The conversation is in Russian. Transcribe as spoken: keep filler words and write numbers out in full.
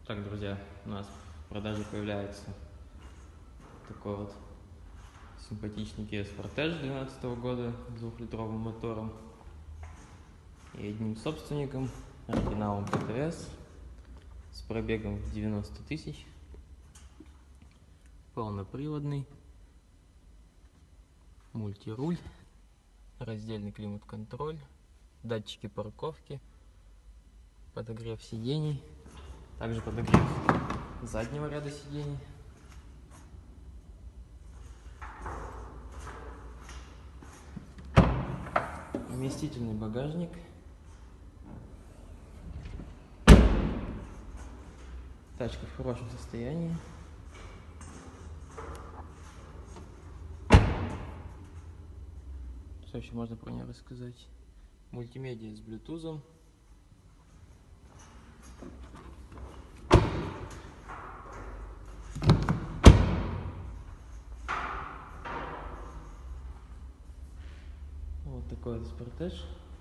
Так, друзья, у нас в продаже появляется такой вот симпатичный Kia Sportage две тысячи двенадцатого года с двухлитровым мотором и одним собственником, оригиналом пэ тэ эс, с пробегом в девяносто тысяч, полноприводный, мультируль, раздельный климат-контроль, датчики парковки, подогрев сидений, также подогрев заднего ряда сидений. Вместительный багажник. Тачка в хорошем состоянии. Что еще можно про нее рассказать? Мультимедиа с блютузом. Вот такой вот Sportage.